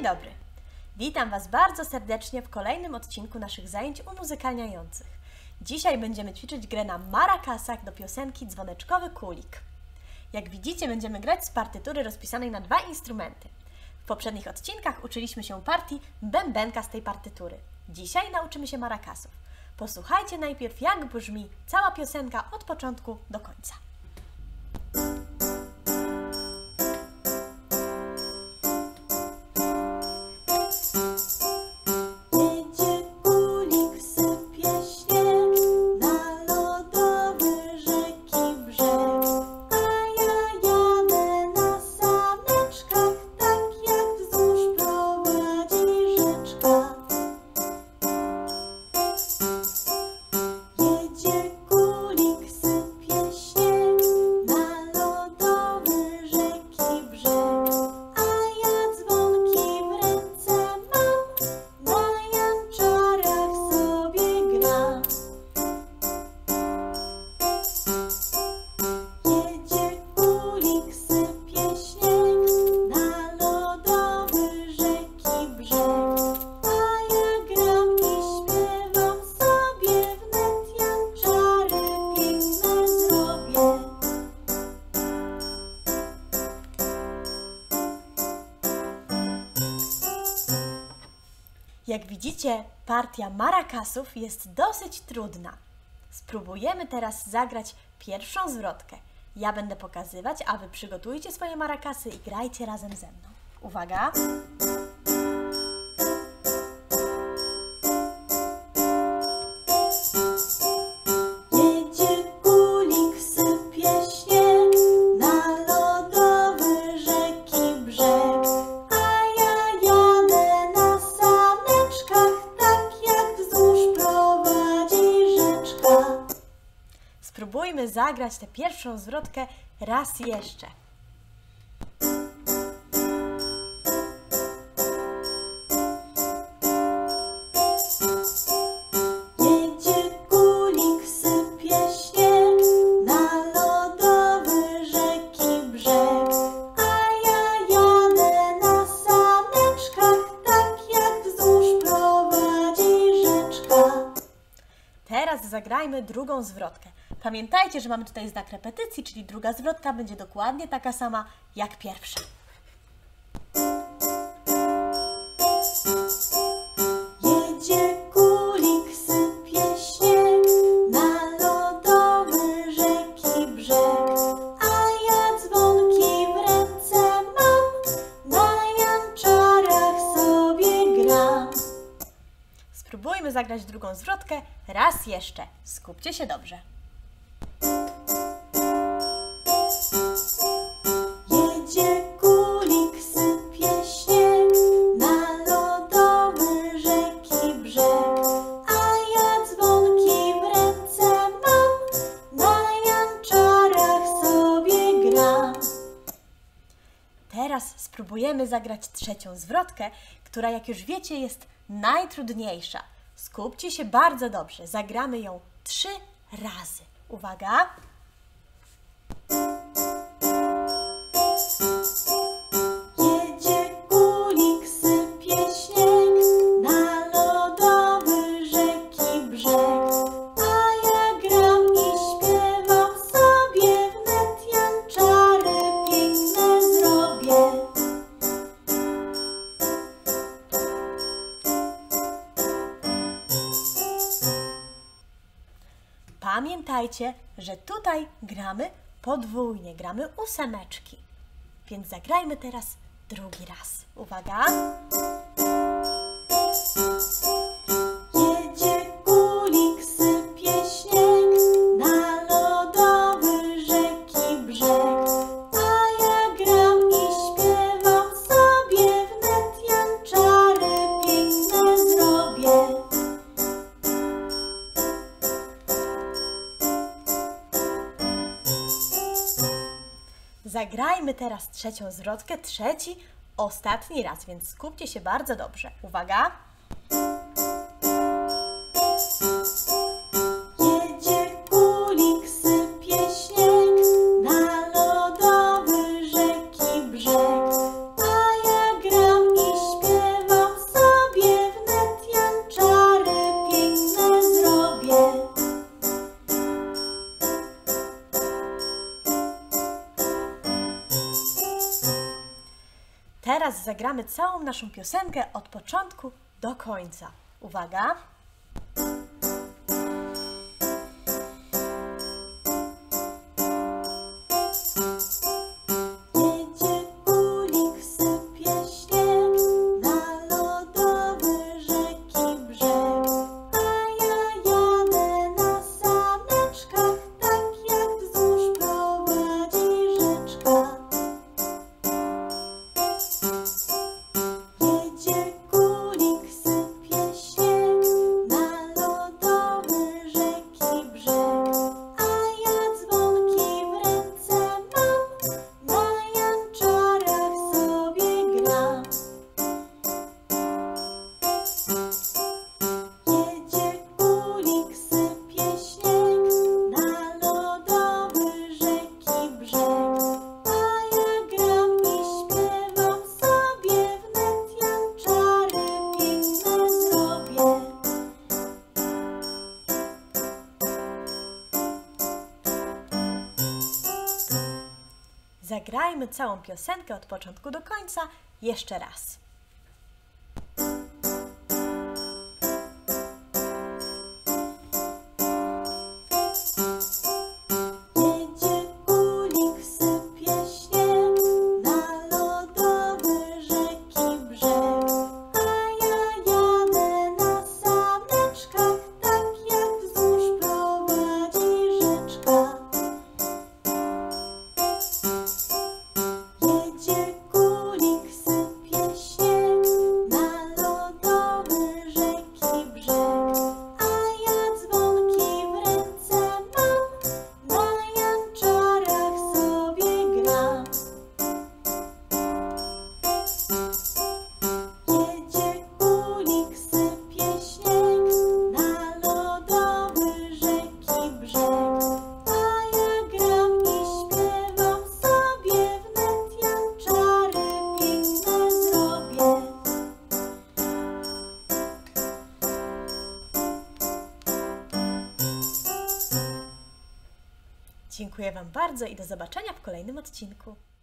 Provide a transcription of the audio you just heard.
dobry! Witam Was bardzo serdecznie w kolejnym odcinku naszych zajęć umuzykalniających. Dzisiaj będziemy ćwiczyć grę na marakasach do piosenki Dzwoneczkowy Kulik. Jak widzicie, będziemy grać z partytury rozpisanej na 2 instrumenty. W poprzednich odcinkach uczyliśmy się partii bębenka z tej partytury. Dzisiaj nauczymy się marakasów. Posłuchajcie najpierw, jak brzmi cała piosenka od początku do końca. Jak widzicie, partia marakasów jest dosyć trudna. Spróbujemy teraz zagrać pierwszą zwrotkę. Ja będę pokazywać, a Wy przygotujcie swoje marakasy i grajcie razem ze mną. Uwaga! Spróbujmy zagrać tę pierwszą zwrotkę raz jeszcze. Jedzie kulik, sypie śnieg na lodowy rzeki brzeg, a ja jadę na saneczkach, tak jak wzdłuż prowadzi rzeczka. Teraz zagrajmy drugą zwrotkę. Pamiętajcie, że mamy tutaj znak repetycji, czyli druga zwrotka będzie dokładnie taka sama jak pierwsza. Jedzie kulik, sypie śnieg na lodowy rzeki brzeg, a ja dzwonki w ręce mam, na janczarach sobie gram. Spróbujmy zagrać drugą zwrotkę raz jeszcze. Skupcie się dobrze. Jedzie kulik, sypie śnieg na lodowy rzeki brzeg, a ja dzwonki w ręce mam, na janczarach sobie gram. Teraz spróbujemy zagrać trzecią zwrotkę, która, jak już wiecie, jest najtrudniejsza. Skupcie się bardzo dobrze. Zagramy ją 3 razy. Uwaga! Jedzie kulik, sypie śnieg na lodowy rzeki brzeg, a ja gram i śpiewam sobie, wnet janczary piękne zrobię. Pamiętajcie, że tutaj gramy podwójnie, gramy 8. Więc zagrajmy teraz drugi raz. Uwaga! Jedzie kulik, sypie śnieg na lodowy rzeki brzeg, a ja gram i śpiewam sobie, wnet janczary piękne zrobię. Zagrajmy teraz trzecią zwrotkę, trzeci, ostatni raz, więc skupcie się bardzo dobrze. Uwaga! Jedzie kulik, sypie śnieg na lodowy rzeki brzeg, a ja gram i śpiewam. Teraz zagramy całą naszą piosenkę od początku do końca. Uwaga! Zagrajmy całą piosenkę od początku do końca jeszcze raz. Dziękuję Wam bardzo i do zobaczenia w kolejnym odcinku.